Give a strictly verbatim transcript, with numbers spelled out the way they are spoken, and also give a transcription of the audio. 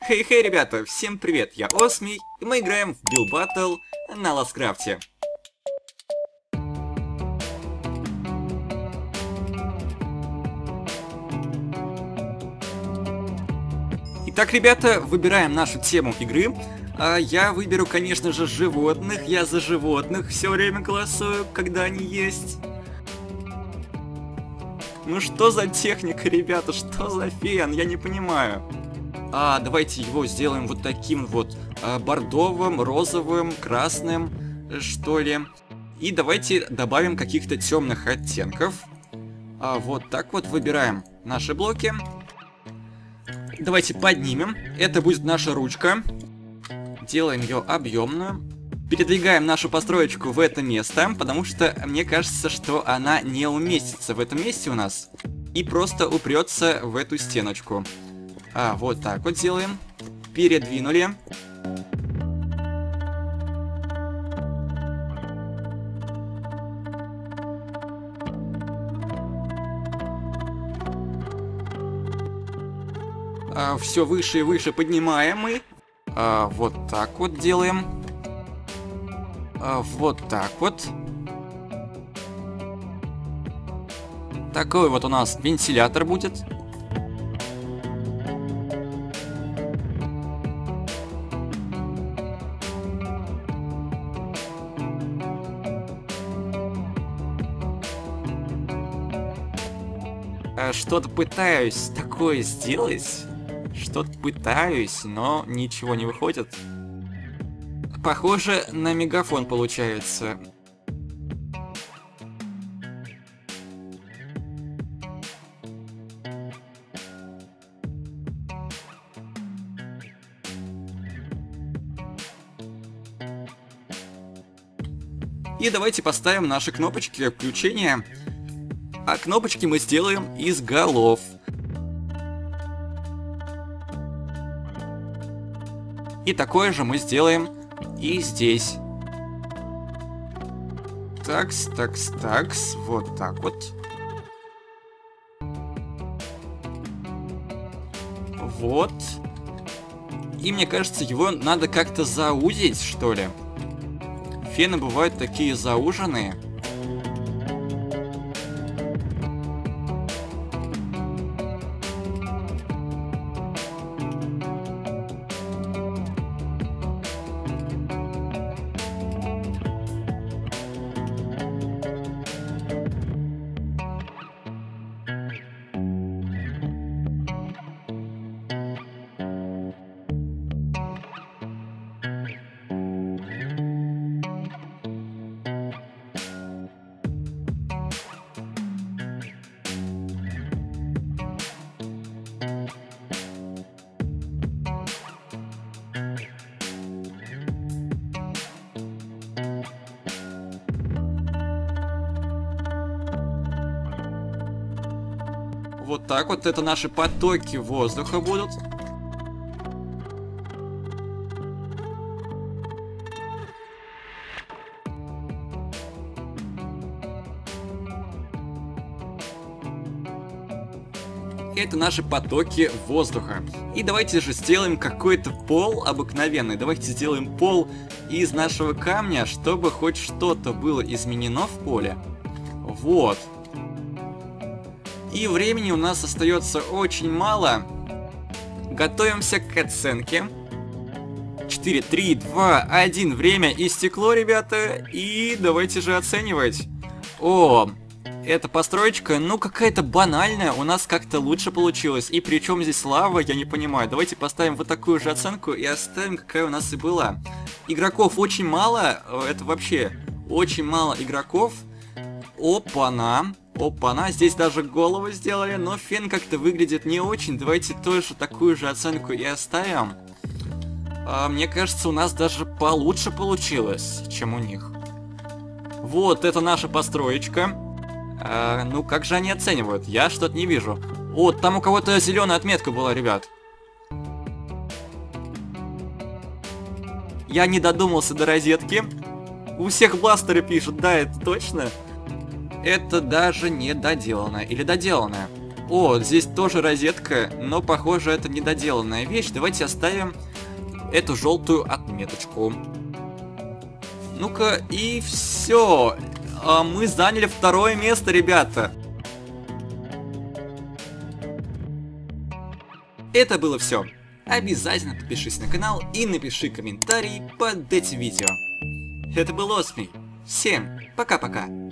Хей-хей, ребята, всем привет, я Осмий, и мы играем в Build Battle на Ласткрафте. Итак, ребята, выбираем нашу тему игры. А я выберу, конечно же, животных, я за животных все время голосую, когда они есть. Ну что за техника, ребята, что за фен, я не понимаю. А, давайте его сделаем вот таким вот а, бордовым, розовым, красным, что ли. И давайте добавим каких-то темных оттенков. А, вот так вот выбираем наши блоки. Давайте поднимем. Это будет наша ручка. Делаем ее объемную. Передвигаем нашу построечку в это место, потому что мне кажется, что она не уместится в этом месте у нас. И просто упрется в эту стеночку. А, вот так вот делаем. Передвинули. А, все выше и выше поднимаем мы. А, вот так вот делаем. А, вот так вот. Такой вот у нас вентилятор будет. Что-то пытаюсь такое сделать. Что-то пытаюсь, но ничего не выходит. Похоже на мегафон получается. И давайте поставим наши кнопочки для включения. А кнопочки мы сделаем из голов. И такое же мы сделаем и здесь. Такс, такс, такс. Вот так вот. Вот. И мне кажется, его надо как-то заузить, что ли. Фены бывают такие зауженные. Вот так вот, это наши потоки воздуха будут. Это наши потоки воздуха. И давайте же сделаем какой-то пол обыкновенный. Давайте сделаем пол из нашего камня, чтобы хоть что-то было изменено в поле. Вот. И времени у нас остается очень мало. Готовимся к оценке. четыре, три, два, один. Время истекло, ребята. И давайте же оценивать. О, эта построечка, ну, какая-то банальная. У нас как-то лучше получилось. И причем здесь лава, я не понимаю. Давайте поставим вот такую же оценку и оставим, какая у нас и была. Игроков очень мало. Это вообще очень мало игроков. Опа-на. Опа-на, здесь даже голову сделали, но фен как-то выглядит не очень. Давайте тоже такую же оценку и оставим. А, мне кажется, у нас даже получше получилось, чем у них. Вот, это наша построечка. А, ну, как же они оценивают? Я что-то не вижу. О, там у кого-то зеленая отметка была, ребят. Я не додумался до розетки. У всех бластеры пишут, да, это точно. Это даже не доделанное. Или доделанное. О, здесь тоже розетка, но похоже это недоделанная вещь. Давайте оставим эту желтую отметочку. Ну-ка, и все. А мы заняли второе место, ребята. Это было все. Обязательно подпишись на канал и напиши комментарий под этим видео. Это был Осмий. Всем пока-пока.